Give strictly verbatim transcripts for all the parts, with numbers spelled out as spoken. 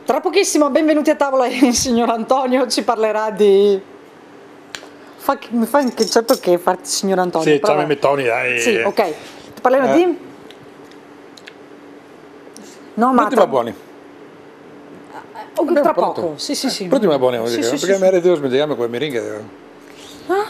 Tra pochissimo, benvenuti a tavola, il signor Antonio ci parlerà di... Fa, mi fa anche certo che farti signor Antonio. Sì, però... ciao Mettoni, dai. Sì, ok. Ti parlerò eh. di... No, ma... Brutti ma buoni. Oh, tra Abbiamo poco, pronto. sì sì sì. Brutti ma buoni, sì, sì, sì, perché sì, mi devo smettere con le meringhe. Ah?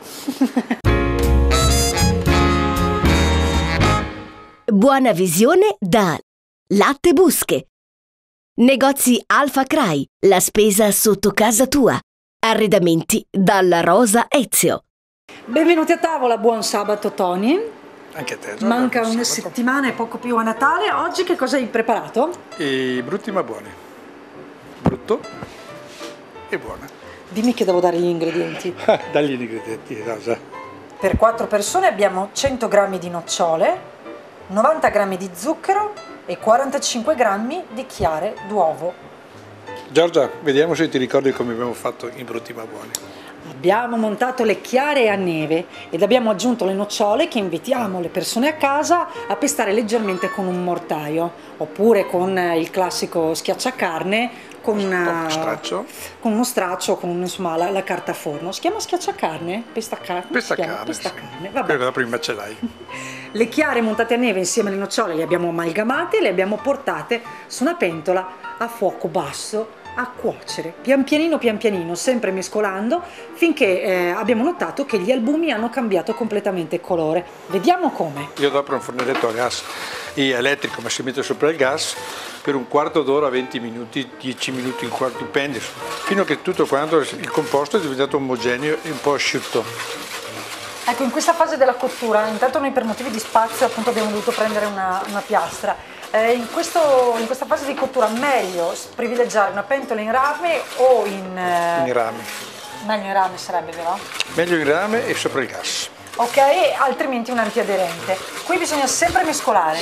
Buona visione da Latte Busche. Negozi Alfa Cray, la spesa sotto casa tua. Arredamenti dalla Rosa Ezio. Benvenuti a tavola, buon sabato Tony. Anche a te. Giorgio, Manca buon una sabato. settimana e poco più a Natale. Oggi che cosa hai preparato? I brutti ma buoni. Brutto e buono. Dimmi che devo dare gli ingredienti. Dagli ingredienti, Rosa. Per quattro persone abbiamo cento grammi di nocciole, novanta grammi di zucchero e quarantacinque grammi di chiare d'uovo. Giorgia, vediamo se ti ricordi come abbiamo fatto i brutti ma buoni. Abbiamo montato le chiare a neve ed abbiamo aggiunto le nocciole che invitiamo le persone a casa a pestare leggermente con un mortaio oppure con il classico schiacciacarne con, una, straccio. con uno straccio, con insomma, la, la carta forno. Si chiama schiacciacarne? Pestacarne? Pestacarne, Pestacarne. sì. Vabbè. Quello da prima ce l'hai. Le chiare montate a neve insieme alle nocciole le abbiamo amalgamate e le abbiamo portate su una pentola a fuoco basso a cuocere, pian pianino pian pianino, sempre mescolando finché eh, abbiamo notato che gli albumi hanno cambiato completamente colore. Vediamo come. Io dopo un fornetto a gas elettrico, ma si mette sopra il gas per un quarto d'ora, venti minuti, dieci minuti, un quarto, dipende, fino a che tutto quanto il composto è diventato omogeneo e un po' asciutto. Ecco, in questa fase della cottura, intanto noi per motivi di spazio appunto abbiamo dovuto prendere una, una piastra. Eh, in, questo, in questa fase di cottura meglio privilegiare una pentola in rame o in... Eh, in rame. Meglio in rame sarebbe, vero? Meglio in rame e sopra il gas. Ok, altrimenti un antiaderente. Qui bisogna sempre mescolare.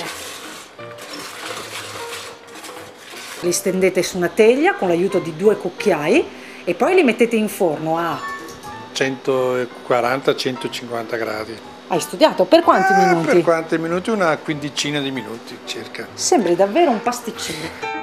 Li stendete su una teglia con l'aiuto di due cucchiai e poi li mettete in forno a... centoquaranta centocinquanta gradi. Hai studiato? Per quanti ah, minuti? Per quanti minuti? Una quindicina di minuti circa. Sembri davvero un pasticcino.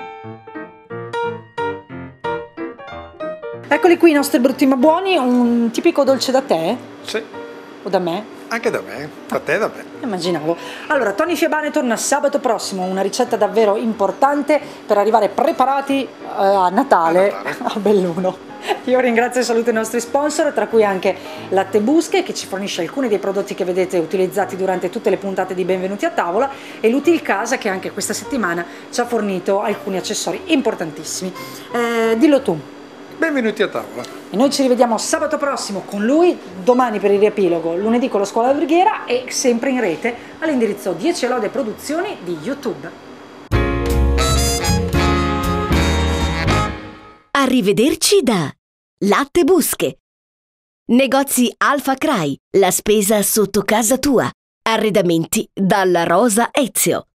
Eccoli qui i nostri brutti ma buoni, un tipico dolce da te? Sì. O da me? Anche da me, da te e da me. Immaginavo. Allora, Tony Fiabane torna sabato prossimo, una ricetta davvero importante per arrivare preparati eh, a Natale a, Natale. a Belluno. Io ringrazio e saluto i nostri sponsor, tra cui anche Latte Busche, che ci fornisce alcuni dei prodotti che vedete utilizzati durante tutte le puntate di Benvenuti a tavola, e l'Util Casa, che anche questa settimana ci ha fornito alcuni accessori importantissimi. Eh, dillo tu. Benvenuti a tavola. E noi ci rivediamo sabato prossimo con lui, domani per il riepilogo, lunedì con la Scuola Alberghiera e sempre in rete all'indirizzo dieci Lode Produzioni di YouTube. Arrivederci da Latte Busche. Negozi Alfa Cray, la spesa sotto casa tua. Arredamenti dalla Rosa Ezio.